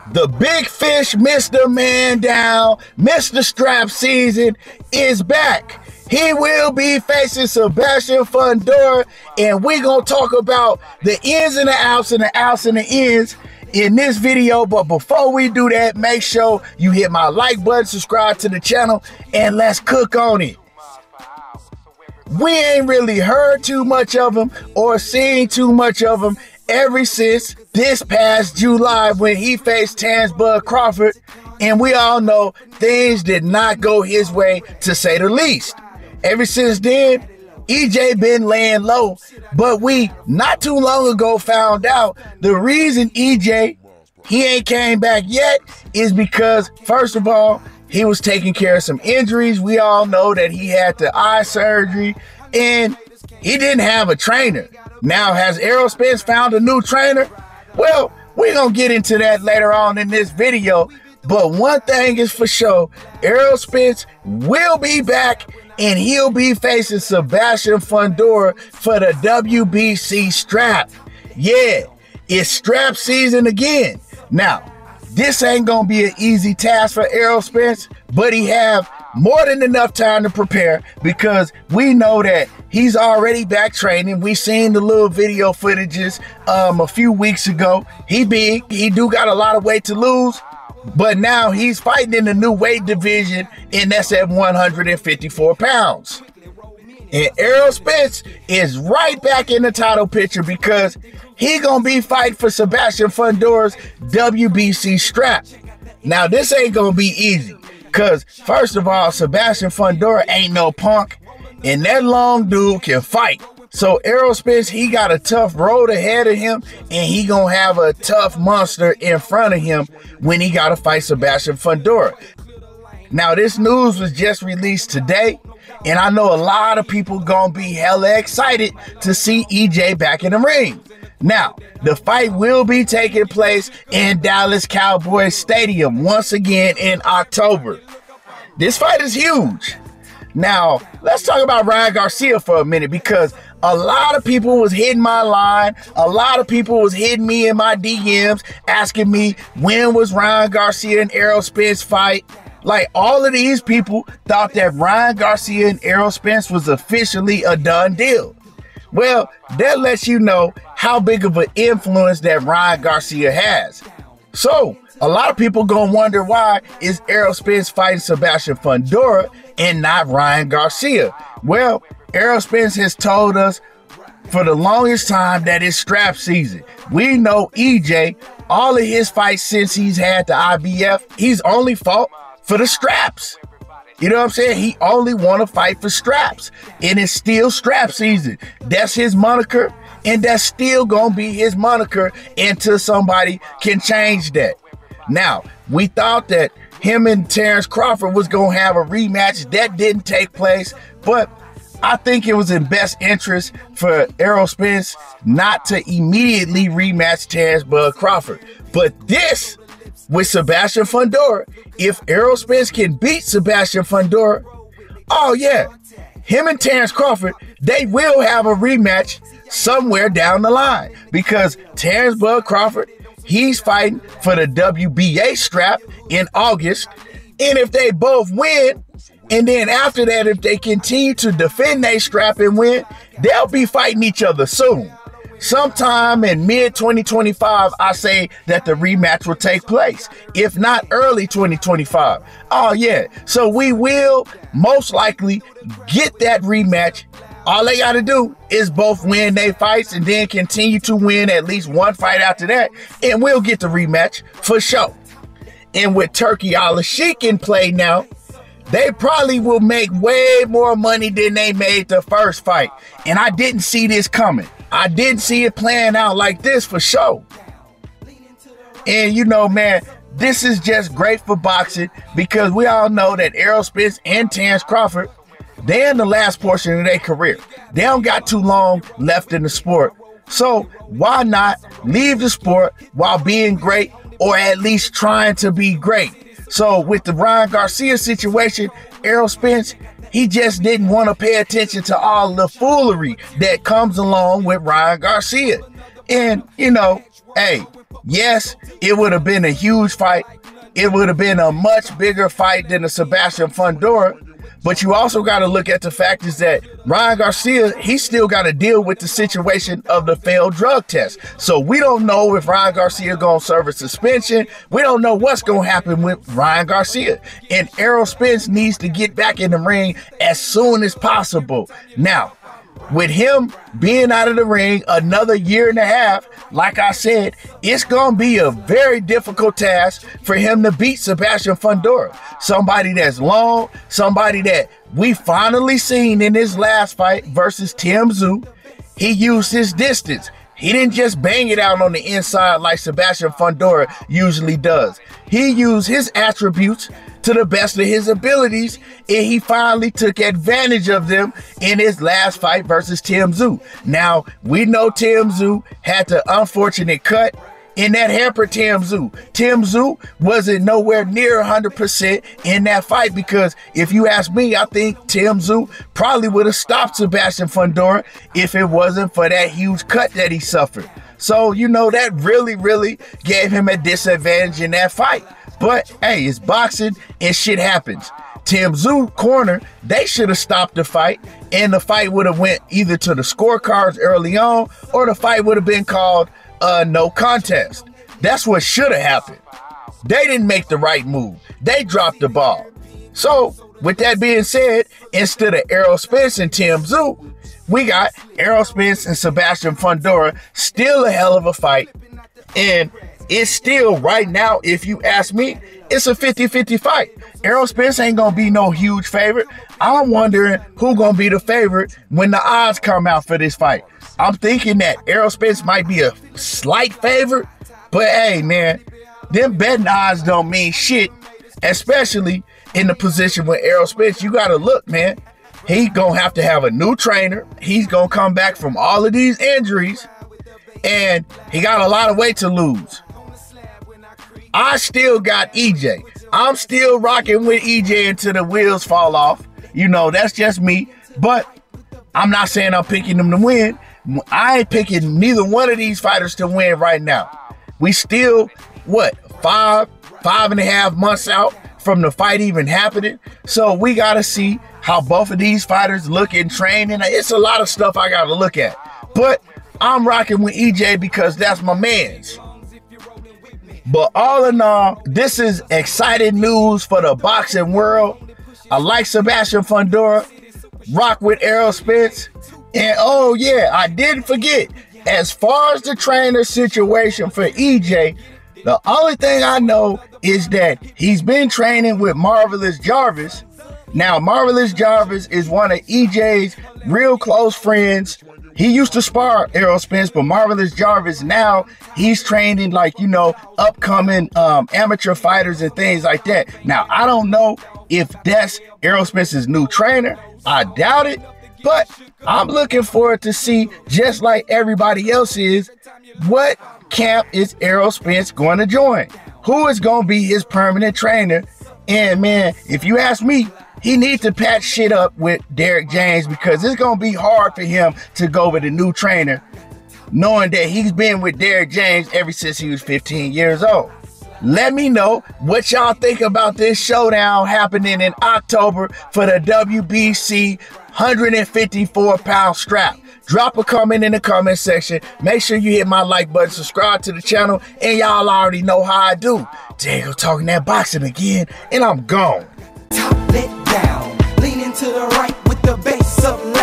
The big fish, Mr. Man Down, Mr. Strap Season is back. He will be facing Sebastian Fundora, and we're going to talk about the ins and the outs and the outs and the ins in this video. But before we do that, make sure you hit my like button, subscribe to the channel, and let's cook on it. We ain't really heard too much of him or seen too much of him ever since this past July when he faced Terrence Bud Crawford, and we all know things did not go his way, to say the least. Ever since then, EJ been laying low, but we not too long ago found out the reason EJ he ain't came back yet is because, first of all, he was taking care of some injuries. We all know that he had the eye surgery and he didn't have a trainer. Now, has Errol Spence found a new trainer? Well, we're going to get into that later on in this video. But one thing is for sure, Errol Spence will be back and he'll be facing Sebastian Fundora for the WBC strap. Yeah, it's strap season again. Now, this ain't going to be an easy task for Errol Spence, but he have more than enough time to prepare because we know that he's already back training. We seen the little video footages a few weeks ago. He big, he do got a lot of weight to lose, but now he's fighting in the new weight division, and that's at 154 pounds. And Errol Spence is right back in the title picture because he gonna be fighting for Sebastian Fundora's WBC strap. Now, this ain't gonna be easy because, first of all, Sebastian Fundora ain't no punk, and that long dude can fight. So Errol Spence, he got a tough road ahead of him, and he gonna have a tough monster in front of him when he gotta fight Sebastian Fundora. Now, this news was just released today, and I know a lot of people gonna be hella excited to see EJ back in the ring. Now, the fight will be taking place in Dallas Cowboy Stadium once again in October. This fight is huge. Now, let's talk about Ryan Garcia for a minute because a lot of people was hitting my line. A lot of people was hitting me in my DMs asking me when was Ryan Garcia and Errol Spence fight. Like, all of these people thought that Ryan Garcia and Errol Spence was officially a done deal. Well, that lets you know how big of an influence that Ryan Garcia has. So, a lot of people gonna wonder why is Errol Spence fighting Sebastian Fundora and not Ryan Garcia. Well, Errol Spence has told us for the longest time that it's strap season. We know EJ, all of his fights since he's had the IBF, he's only fought for the straps. You know what I'm saying? He only want to fight for straps, and it's still strap season. That's his moniker, and that's still gonna be his moniker until somebody can change that. Now, we thought that him and Terrence Crawford was gonna have a rematch. That didn't take place, but I think it was in best interest for Errol Spence not to immediately rematch Terrence Bud Crawford. But this, with Sebastian Fundora, if Errol Spence can beat Sebastian Fundora, oh yeah, him and Terrence Crawford, they will have a rematch somewhere down the line because Terrence Bud Crawford, he's fighting for the WBA strap in August, and if they both win, and then after that, if they continue to defend their strap and win, they'll be fighting each other soon. Sometime in mid-2025, I say that the rematch will take place. If not early 2025. Oh yeah, so we will most likely get that rematch. All they gotta do is both win their fights and then continue to win at least one fight after that, and we'll get the rematch for sure. And with Turkey Al-Sheikh in play now, they probably will make way more money than they made the first fight. And I didn't see this coming. I didn't see it playing out like this for sure. And you know, man, this is just great for boxing because we all know that Errol Spence and Terrence Crawford, they're in the last portion of their career. They don't got too long left in the sport. So why not leave the sport while being great, or at least trying to be great? So with the Ryan Garcia situation, Errol Spence, he just didn't want to pay attention to all the foolery that comes along with Ryan Garcia. And, you know, hey, Yes, it would have been a huge fight. It would have been a much bigger fight than the Sebastian Fundora. But you also got to look at the fact is that Ryan Garcia, he still got to deal with the situation of the failed drug test. So we don't know if Ryan Garcia going to serve a suspension. We don't know what's going to happen with Ryan Garcia. And Errol Spence needs to get back in the ring as soon as possible. Now, with him being out of the ring another year and a half, like I said, it's going to be a very difficult task for him to beat Sebastian Fundora. Somebody that's long, somebody that we finally seen in his last fight versus Tim Tszyu. He used his distance. He didn't just bang it out on the inside like Sebastian Fundora usually does. He used his attributes to the best of his abilities, and he finally took advantage of them in his last fight versus Tim Tszyu. Now, we know Tim Tszyu had the unfortunate cut, and that hampered Tim Tszyu. Tim Tszyu wasn't nowhere near 100% in that fight because if you ask me, I think Tim Tszyu probably would have stopped Sebastian Fundora if it wasn't for that huge cut that he suffered. So, you know, that really gave him a disadvantage in that fight. But, hey, it's boxing and shit happens. Tim Tszyu corner, they should have stopped the fight, and the fight would have went either to the scorecards early on or the fight would have been called no contest. That's what should have happened. They didn't make the right move. They dropped the ball. So, with that being said, instead of Errol Spence and Tim Tszyu, we got Errol Spence and Sebastian Fundora. Still a hell of a fight. And it's still, right now, if you ask me, it's a 50-50 fight. Errol Spence ain't going to be no huge favorite. I'm wondering who going to be the favorite when the odds come out for this fight. I'm thinking that Errol Spence might be a slight favorite. But, hey, man, them betting odds don't mean shit, especially in the position with Errol Spence. You got to look, man. He's going to have a new trainer. He's going to come back from all of these injuries. And he got a lot of weight to lose. I still got EJ. I'm still rocking with EJ until the wheels fall off. You know, that's just me. But I'm not saying I'm picking them to win. I ain't picking neither one of these fighters to win right now. We still, what, five and a half months out from the fight even happening. So we got to see how both of these fighters look in training. It's a lot of stuff I got to look at. But I'm rocking with EJ because that's my man's. But all in all, this is exciting news for the boxing world. I like Sebastian Fundora, rock with Errol Spence. And oh yeah, I didn't forget, as far as the trainer situation for EJ, the only thing I know is that he's been training with Marvelous Jarvis. Now, Marvelous Jarvis is one of EJ's real close friends. He used to spar Errol Spence, but Marvelous Jarvis now, he's training like, you know, upcoming amateur fighters and things like that. Now, I don't know if that's Errol Spence's new trainer. I doubt it, but I'm looking forward to see, just like everybody else is, what camp is Errol Spence going to join? Who is going to be his permanent trainer? And man, if you ask me, he needs to patch shit up with Derrick James because it's going to be hard for him to go with a new trainer, knowing that he's been with Derrick James ever since he was 15 years old. Let me know what y'all think about this showdown happening in October for the WBC 154-pound strap. Drop a comment in the comment section. Make sure you hit my like button, subscribe to the channel, and y'all already know how I do. Diego talking that boxing again, and I'm gone. Top let down, leaning to the right with the bass up loud.